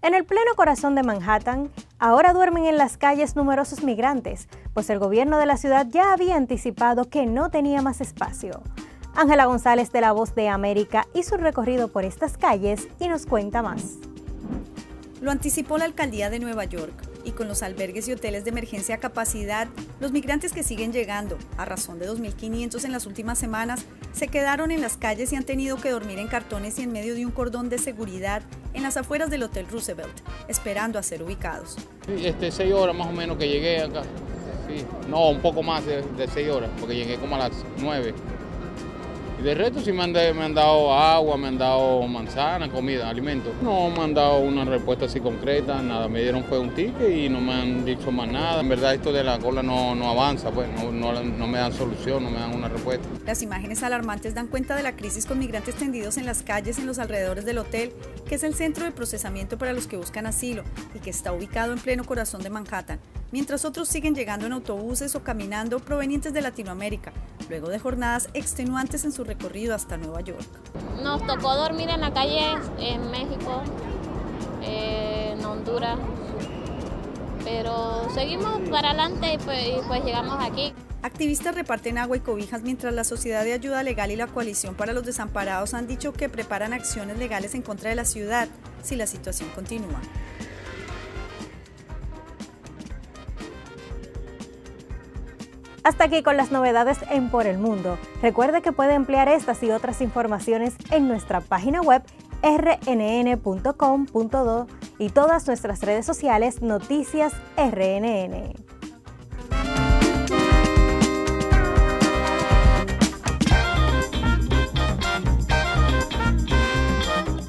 En el pleno corazón de Manhattan, ahora duermen en las calles numerosos migrantes, pues el gobierno de la ciudad ya había anticipado que no tenía más espacio. Ángela González de La Voz de América hizo un recorrido por estas calles y nos cuenta más. Lo anticipó la alcaldía de Nueva York, y con los albergues y hoteles de emergencia a capacidad, los migrantes que siguen llegando, a razón de 2.500 en las últimas semanas, se quedaron en las calles y han tenido que dormir en cartones y en medio de un cordón de seguridad en las afueras del Hotel Roosevelt, esperando a ser ubicados. 6 horas más o menos que llegué acá. Sí. No, un poco más de 6 horas, porque llegué como a las 9. Y de resto sí me han dado agua, me han dado manzana, comida, alimentos. No me han dado una respuesta así concreta, nada. Me dieron fue un ticket y no me han dicho más nada. En verdad esto de la cola no avanza, pues no me dan solución, no me dan una respuesta. Las imágenes alarmantes dan cuenta de la crisis con migrantes tendidos en las calles en los alrededores del hotel, que es el centro de procesamiento para los que buscan asilo y que está ubicado en pleno corazón de Manhattan, mientras otros siguen llegando en autobuses o caminando provenientes de Latinoamérica, luego de jornadas extenuantes en su recorrido hasta Nueva York. Nos tocó dormir en la calle en México, en Honduras, pero seguimos para adelante y pues llegamos aquí. Activistas reparten agua y cobijas mientras la Sociedad de Ayuda Legal y la Coalición para los Desamparados han dicho que preparan acciones legales en contra de la ciudad si la situación continúa. Hasta aquí con las novedades en Por el Mundo. Recuerde que puede emplear estas y otras informaciones en nuestra página web rnn.com.do y todas nuestras redes sociales Noticias RNN.